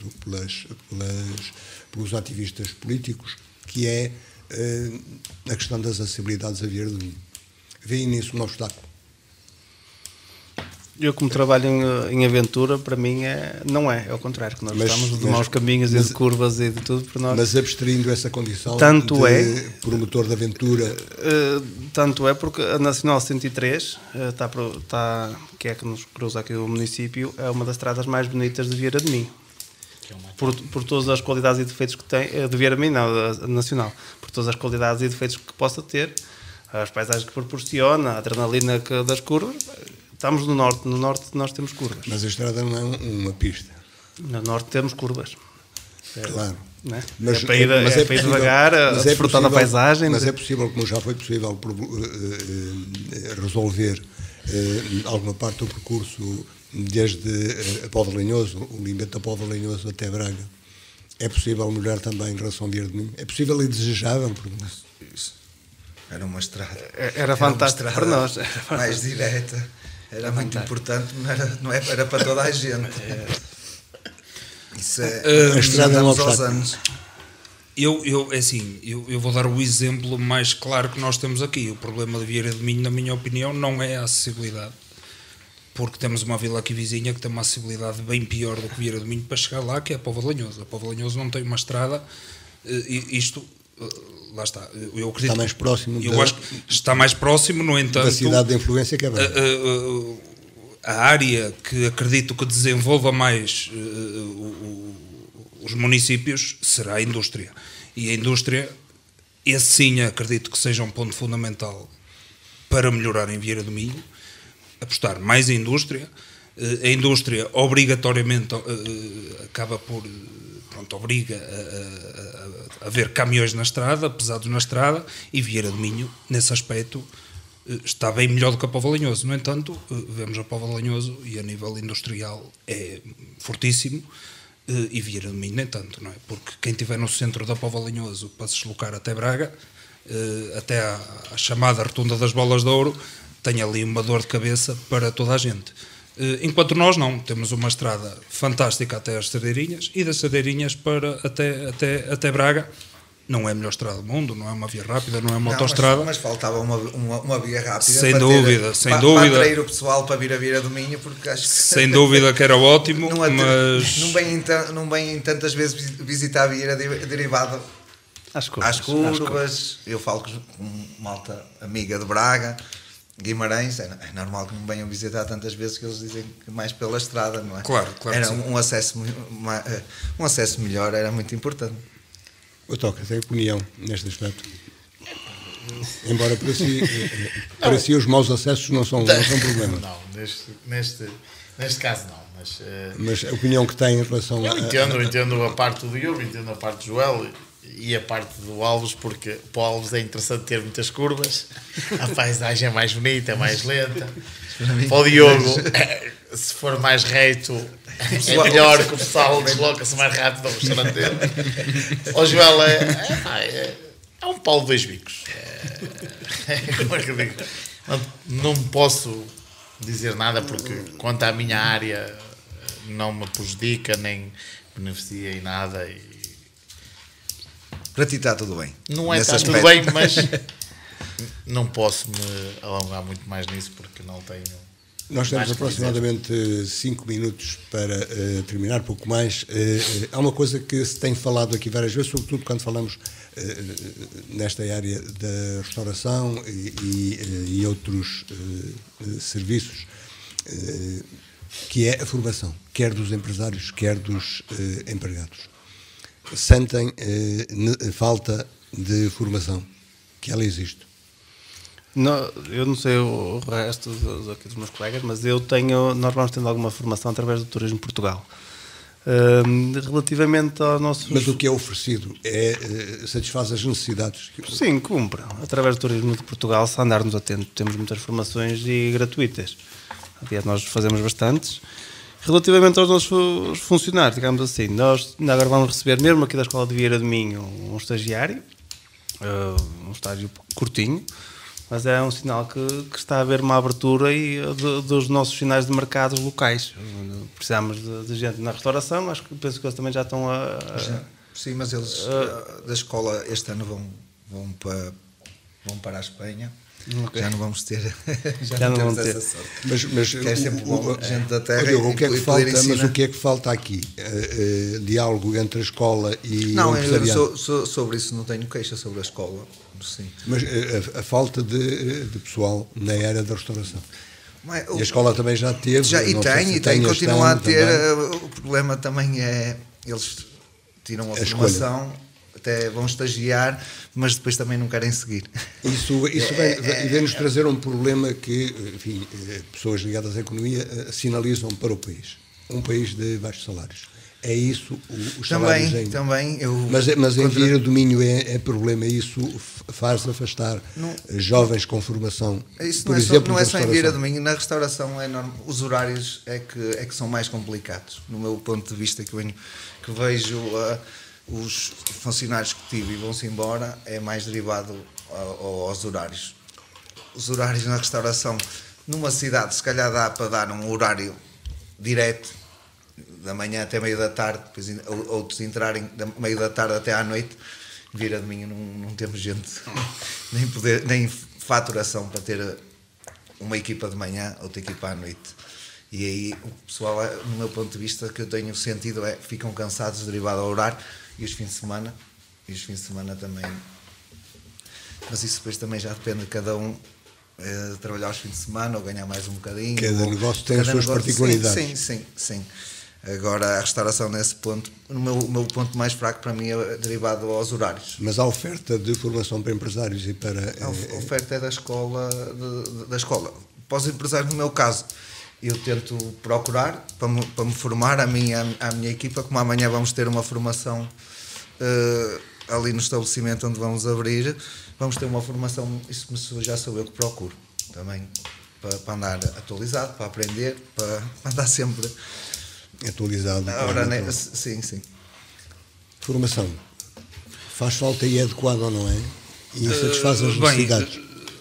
pelos ativistas políticos, que é a questão das acessibilidades a Vieira do Minho. Vêem nisso um obstáculo? Eu, como trabalho em aventura, para mim não é ao contrário, que nós estamos de maus caminhos e de curvas e de tudo para nós. Mas abstraindo essa condição tanto de promotor de aventura... Tanto é porque a Nacional 103, que é a que nos cruza aqui o município, é uma das estradas mais bonitas de Vieira de Minho. Por todas as qualidades e defeitos que tem, de Vieira de Minho, não, a Nacional, por todas as qualidades e defeitos que possa ter, as paisagens que proporciona, a adrenalina das curvas. Estamos no norte nós temos curvas. Mas a estrada não é uma pista. No norte temos curvas. Claro. Não é? Mas é para ir devagar, a desfrutar da paisagem. Mas é possível, como já foi possível resolver alguma parte do percurso desde a Póvoa de Lanhoso, o limbete da Póvoa de Lanhoso até Braga. É possível melhorar também em relação ao Vieira de Minho? É possível e desejável? Isso. Era uma estrada. Era fantástico para nós. Mais direta. Era muito importante, era para toda a gente. Isso a estrada não aos anos. Eu vou dar o exemplo mais claro que nós temos aqui. O problema de Vieira de Minho, na minha opinião, não é a acessibilidade. Porque temos uma vila aqui vizinha que tem uma acessibilidade bem pior do que Vieira de Minho para chegar lá, que é a Póvoa de Lanhoso. A Póvoa de Lanhoso não tem uma estrada, lá está. Eu acredito, está mais próximo. Acho que está mais próximo, no entanto, da cidade de influência que é Braga. A área que acredito que desenvolva mais os municípios será a indústria. E a indústria, esse sim, acredito que seja um ponto fundamental para melhorar em Vieira do Minho. Apostar mais em indústria. A indústria obrigatoriamente acaba por, obriga a haver caminhões na estrada, pesados na estrada, e Vieira do Minho, nesse aspecto, está bem melhor do que a Póvoa de Lanhoso. No entanto, vemos a Póvoa de Lanhoso e a nível industrial é fortíssimo, e Vieira do Minho nem tanto, não é? Porque quem estiver no centro da Póvoa de Lanhoso para se deslocar até Braga, até a chamada Rotunda das Bolas de Ouro, tem ali uma dor de cabeça para toda a gente. Enquanto nós não, temos uma estrada fantástica até as Cerdeirinhas, e das Cerdeirinhas para até Braga. Não é a melhor estrada do mundo, não é uma via rápida, não é uma autoestrada. Mas faltava uma via rápida. Sem dúvida. Para atrair o pessoal para vir a Vieira do Minho, porque acho que... Sem dúvida que era ótimo, mas... Não vêm tantas vezes visitar a Vieira derivado às curvas. Eu falo com malta amiga de Braga, Guimarães, é normal que não venham visitar tantas vezes, que eles dizem que mais pela estrada, não é? Claro era que um acesso melhor, era muito importante. O Toca tem opinião neste aspecto? Embora para si os maus acessos não são problema. Não, neste caso não. Mas a opinião que tem em relação eu entendo a parte do Diogo, entendo a parte do Joel e a parte do Alves, porque para o Alves é interessante ter muitas curvas, a paisagem é mais bonita, é mais lenta. Para o Diogo, se for mais reto, é melhor que o pessoal desloca-se mais rápido ao restaurante dele. O Joel é um pau de dois bicos. Como é que eu digo? Não posso dizer nada, porque quanto à minha área não me prejudica nem beneficia em nada. Para ti está tudo bem. Não é está tudo bem, mas não posso me alongar muito mais nisso, porque não tenho... Nós temos aproximadamente 5 minutos para terminar, pouco mais. Há uma coisa que se tem falado aqui várias vezes, sobretudo quando falamos nesta área da restauração e outros serviços, que é a formação, quer dos empresários, quer dos empregados. Sentem falta de formação, que ela existe? Não, eu não sei o resto aqui dos meus colegas, mas nós vamos tendo alguma formação através do Turismo Portugal. Relativamente aos nossos... Mas o que é oferecido satisfaz as necessidades? Sim, cumpre. Através do Turismo de Portugal, se andarmos atentos, temos muitas formações e gratuitas. Aliás, nós fazemos bastantes. Relativamente aos nossos funcionários, digamos assim, nós agora vamos receber, mesmo aqui da Escola de Vieira de Minho, um estagiário, um estágio curtinho, mas é um sinal que está a haver uma abertura dos nossos sinais de mercados locais. Precisamos de gente na restauração, penso que eles também já estão a... Sim, mas eles da escola este ano vão para a Espanha. Okay. Já não vamos ter. Já não vamos ter. Essa sorte. Mas Que é sempre bom, gente da terra. Diogo, o que é que falta? Mas ensinar. o que é que falta aqui? Diálogo entre a escola e Não, o empresariado? sobre isso não tenho queixa, sobre a escola. Sim. Mas a falta de pessoal na área da restauração. Mas, E a escola também já teve. tem, continua a ter. O problema também é eles tiram a formação, até vão estagiar, mas depois também não querem seguir. Isso vem-nos trazer um problema que, enfim, pessoas ligadas à economia sinalizam para o país. Um país de baixos salários. É isso, os salários também mas em Vieira do Minho é problema, isso faz afastar jovens com formação. Isso por exemplo, não é só em Vieira do Minho, na restauração é enorme, os horários é que são mais complicados, no meu ponto de vista, que vejo os funcionários que tive e vão-se embora, é mais derivado aos horários. Os horários na restauração, numa cidade, se calhar dá para dar um horário direto, da manhã até meio da tarde, depois outros entrarem da meio da tarde até à noite. Vieira do Minho não temos gente, nem faturação para ter uma equipa de manhã, outra equipa à noite. E aí o pessoal, no meu ponto de vista, que eu tenho sentido ficam cansados derivado ao horário e os fins de semana também. Mas isso depois também já depende de cada um. Trabalhar os fins de semana ou ganhar mais um bocadinho. Cada negócio tem as suas particularidades. Sim. Agora, a restauração nesse ponto, o meu ponto mais fraco para mim é derivado aos horários. Mas a oferta de formação para empresários e para... A oferta é da escola. Para os empresários, no meu caso, eu tento procurar para me formar à minha equipa, como amanhã vamos ter uma formação ali no estabelecimento onde vamos abrir, vamos ter uma formação, isso já sou eu que procuro também, para andar atualizado, para aprender, para andar sempre... atualizado. Sim. Formação. Faz falta e é adequado ou não é? E satisfaz as necessidades?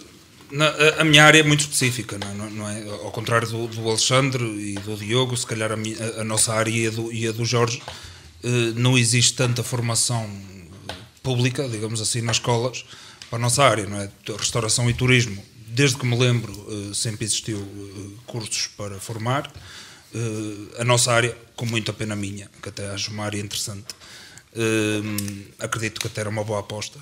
A minha área é muito específica, não é? Ao contrário do Alexandre e do Diogo, se calhar a nossa área e a do Jorge, não existe tanta formação pública, digamos assim, nas escolas para a nossa área, não é? Restauração e turismo, desde que me lembro, sempre existiu cursos para formar. A nossa área, com muita pena minha, que até acho uma área interessante, acredito que até era uma boa aposta,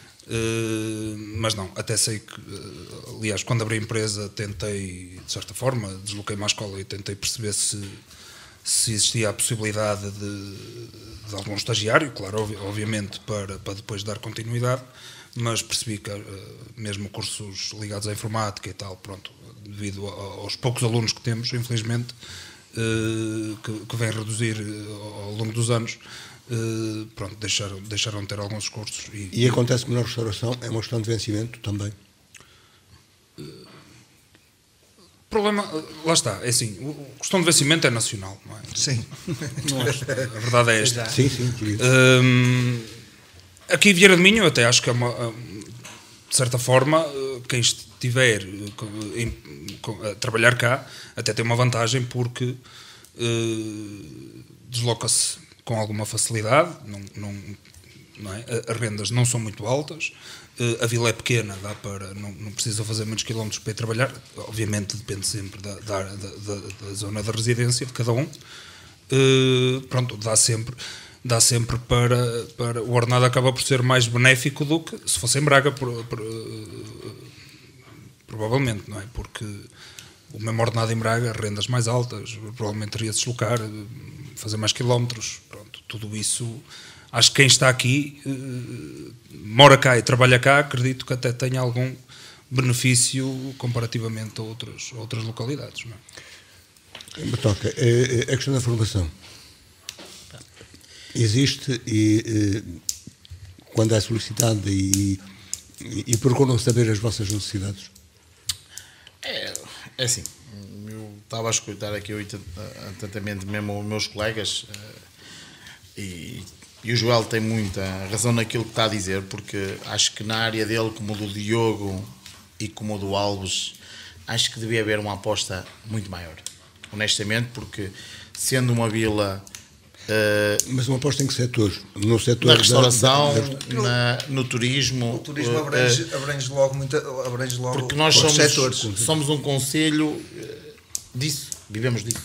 mas não, até sei que, aliás, quando abri a empresa tentei, de certa forma, desloquei-me à escola e tentei perceber se existia a possibilidade de algum estagiário, claro, obviamente, para depois dar continuidade, mas percebi que mesmo cursos ligados à informática e tal, pronto, devido aos poucos alunos que temos, infelizmente, que vem reduzir ao longo dos anos, pronto, deixaram de ter alguns cursos. E acontece que na restauração é uma questão de vencimento também? O problema, lá está, é assim, a questão de vencimento é nacional, não é? Sim. A verdade é esta. Sim. Aqui em Vieira do Minho, eu até acho que é de certa forma, quem estiver a trabalhar cá até tem uma vantagem, porque desloca-se com alguma facilidade, não é? As rendas não são muito altas, a vila é pequena, não precisa fazer muitos quilómetros para ir trabalhar, obviamente depende sempre da zona da residência de cada um, pronto, dá sempre para o ordenado acaba por ser mais benéfico do que se fosse em Braga, provavelmente, não é? Porque o mesmo ordenado em Braga, rendas mais altas, provavelmente teria de deslocar, fazer mais quilómetros, pronto, tudo isso. Acho que quem está aqui, mora cá e trabalha cá, acredito que até tenha algum benefício comparativamente a outras localidades, não é? Batoca, a questão da formação existe e quando é solicitada e procuram saber as vossas necessidades? É assim, eu estava a escutar aqui atentamente mesmo os meus colegas e o Joel tem muita razão naquilo que está a dizer, porque acho que na área dele, como do Diogo e como do Alves, acho que devia haver uma aposta muito maior, honestamente, porque sendo uma vila Mas uma aposta em que setores? No setor Na restauração, da... no turismo. O turismo abrange logo porque nós os setores. somos um concelho disso, vivemos disso.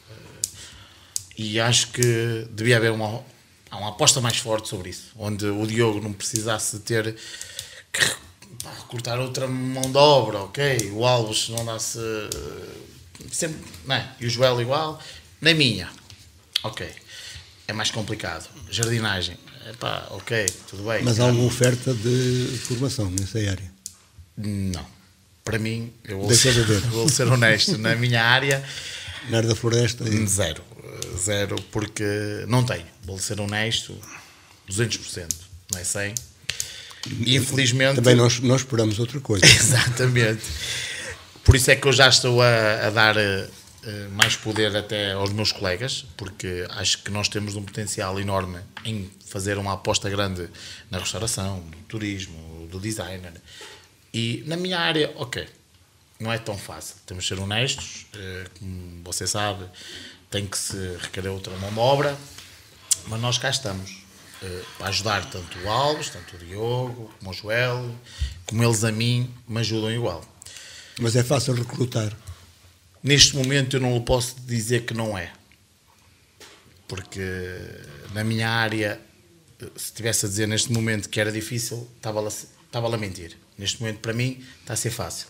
E acho que devia haver uma aposta mais forte sobre isso, onde o Diogo não precisasse ter que recortar outra mão de obra, ok? O Alves não dá-se sempre, não é? E o Joel igual, na minha, ok. É mais complicado. Jardinagem, epá, ok, tudo bem. Mas há uma oferta de formação nessa área? Não. Para mim, eu vou ser honesto, na minha área... Na área da floresta? Zero, porque não tenho. Vou ser honesto, 200%, não é 100%. E infelizmente... Também nós esperamos outra coisa. Exatamente. Por isso é que eu já estou a dar mais poder até aos meus colegas, porque acho que nós temos um potencial enorme em fazer uma aposta grande na restauração, no turismo, do designer. E na minha área, ok, não é tão fácil. Temos de ser honestos, como você sabe, tem que se requerer outra mão de obra, mas nós cá estamos para ajudar tanto o Alves, tanto o Diogo, como o Joel, como eles a mim me ajudam igual. Mas é fácil recrutar? Neste momento eu não posso dizer que não é, porque na minha área, se estivesse a dizer neste momento que era difícil, estava a mentir. Neste momento para mim está a ser fácil.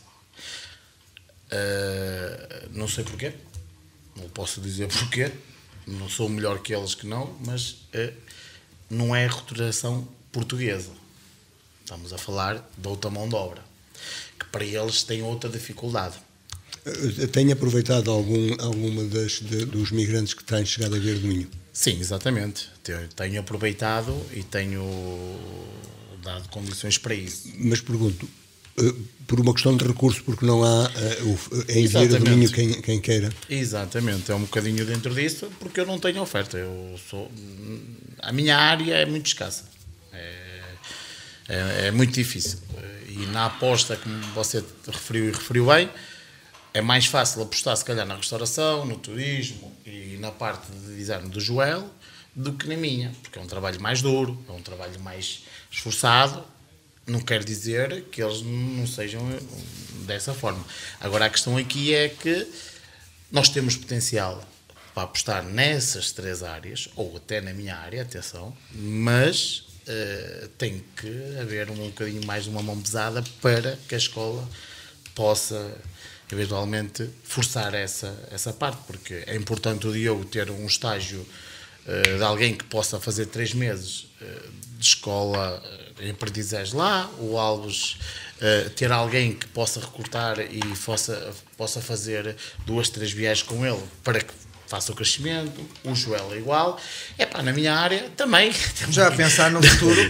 Não sei porquê, não posso dizer porquê, não sou melhor que eles que não, mas não é roturação portuguesa. Estamos a falar de outra mão de obra, que para eles tem outra dificuldade. Tem aproveitado alguma dos migrantes que têm chegado a Vieira do Minho? Sim, exatamente. Tenho aproveitado e tenho dado condições para isso. Mas pergunto, por uma questão de recurso, porque não há em Vieira do Minho quem queira? Exatamente, é um bocadinho dentro disso, porque eu não tenho oferta. A minha área é muito escassa. É muito difícil. E na aposta, como você referiu bem, é mais fácil apostar, se calhar, na restauração, no turismo e na parte de design do Joel do que na minha, porque é um trabalho mais duro, é um trabalho mais esforçado. Não quer dizer que eles não sejam dessa forma. Agora, a questão aqui é que nós temos potencial para apostar nessas 3 áreas, ou até na minha área, atenção, mas tem que haver um bocadinho mais de uma mão pesada para que a escola possa eventualmente forçar essa parte, porque é importante o Diogo ter um estágio de alguém que possa fazer 3 meses de escola em aprendizagem lá, o Alves ter alguém que possa recrutar e possa fazer 2, 3 viagens com ele para que faça o crescimento, o Joel é igual. Na minha área também. Já a pensar no futuro.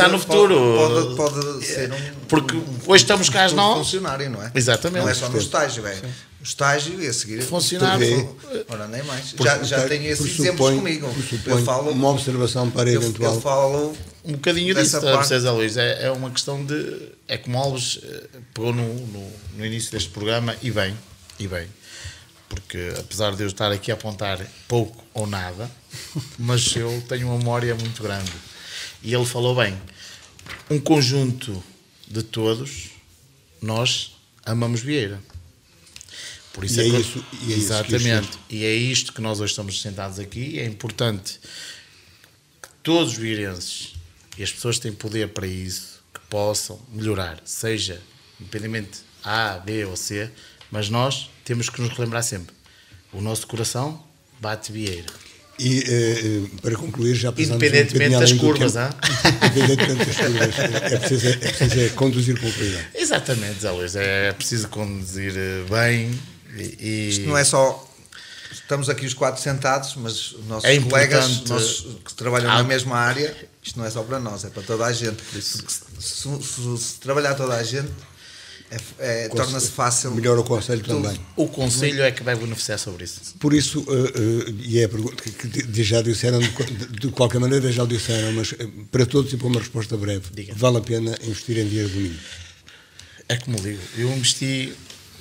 Pode ser porque hoje estamos cá nós. Funcionário, não é? Exatamente. Não é só no estágio, O estágio e a seguir. Funcionário. Ora, nem mais. Já tenho esses exemplos comigo. Eu falo uma observação para eventual. Eu falo um bocadinho disso, César Luís. É uma questão de. É como o Alves pegou no início deste programa e bem. Porque apesar de eu estar aqui a apontar pouco ou nada, mas eu tenho uma memória muito grande. E ele falou bem, um conjunto de todos, nós amamos Vieira. Por isso exatamente. E é isto que nós hoje estamos sentados aqui. É importante que todos os vieirenses, e as pessoas têm poder para isso, que possam melhorar, seja independente A, B ou C, mas nós temos que nos relembrar sempre. O nosso coração bate Vieira. E para concluir, já passamos independentemente das curvas, independentemente das curvas, é preciso conduzir com cuidado. Exatamente, Zé Luís, é preciso conduzir bem. Isto não é só. Estamos aqui os 4 sentados, mas os nossos colegas que trabalham na mesma área, isto não é só para nós, é para toda a gente. Porque se trabalhar toda a gente, torna-se fácil. Melhor o Conselho também. O Conselho é que vai beneficiar sobre isso. Por isso, e é a pergunta que já disseram, de qualquer maneira já o disseram, mas para todos e para uma resposta breve, vale a pena investir em Vieira do Minho? É como digo, eu investi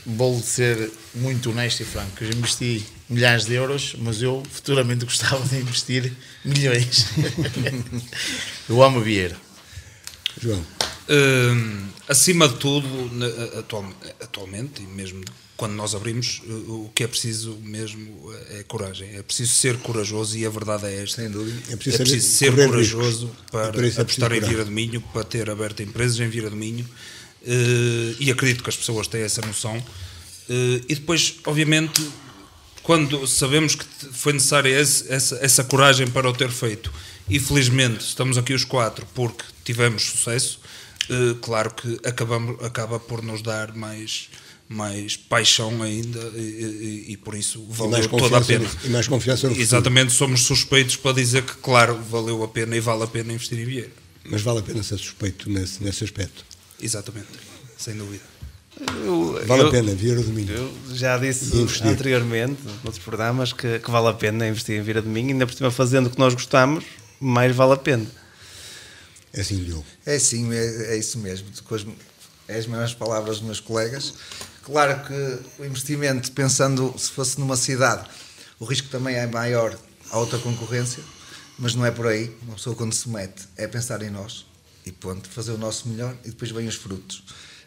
vou ser muito honesto e franco. Eu investi milhares de euros, mas eu futuramente gostava de investir milhões. Eu amo Vieira. João. Acima de tudo, atualmente, e mesmo quando nós abrimos, o que é preciso mesmo é coragem. É preciso ser corajoso, e a verdade é esta. Sem dúvida. É preciso ser corajoso para apostar em Vieira do Minho, para ter aberto empresas em Vieira do Minho, e acredito que as pessoas têm essa noção. E depois, obviamente, quando sabemos que foi necessária essa coragem para o ter feito, e felizmente estamos aqui os 4 porque tivemos sucesso, claro que acaba por nos dar mais paixão ainda, e por isso valeu toda a pena. E mais confiança no futuro. Exatamente, somos suspeitos para dizer que, claro, valeu a pena e vale a pena investir em Vieira. Mas vale a pena ser suspeito nesse aspecto. Exatamente, sem dúvida. Vale a pena, Vieira do Minho. Eu já disse anteriormente, noutros programas, que vale a pena investir em Vieira do Minho, ainda por cima fazendo o que nós gostamos, mais vale a pena. É assim, Diogo. É sim, é isso mesmo. É as mesmas palavras dos meus colegas. Claro que o investimento, pensando se fosse numa cidade, o risco também é maior à outra concorrência, mas não é por aí. Uma pessoa, quando se mete, é pensar em nós e pronto, fazer o nosso melhor, e depois vêm os frutos.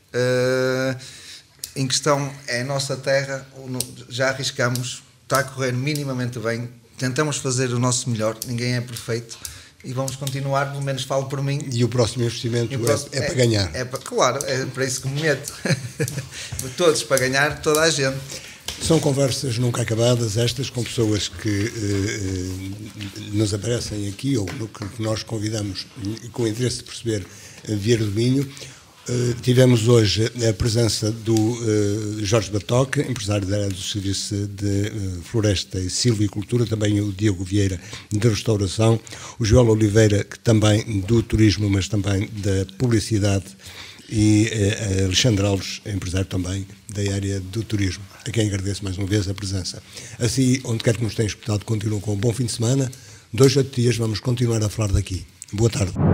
Em questão é a nossa terra, já arriscamos, está a correr minimamente bem, tentamos fazer o nosso melhor, ninguém é perfeito, e vamos continuar, pelo menos falo por mim. E o próximo investimento é para ganhar. Claro, é para isso que me meto. Todos para ganhar, toda a gente. São conversas nunca acabadas, estas, com pessoas que nos aparecem aqui, ou que nós convidamos com interesse de perceber Vieira do Minho. Tivemos hoje a presença do Jorge Batoque, empresário da área do Serviço de Floresta e Silvicultura, também o Diogo Vieira, de Restauração, o Joel Oliveira, que também do Turismo, mas também da Publicidade, e Alexandre Alves, empresário também da área do Turismo, a quem agradeço mais uma vez a presença. Assim, onde quer que nos tenham escutado, continuam com um bom fim de semana. 2 a 8 dias vamos continuar a falar daqui. Boa tarde.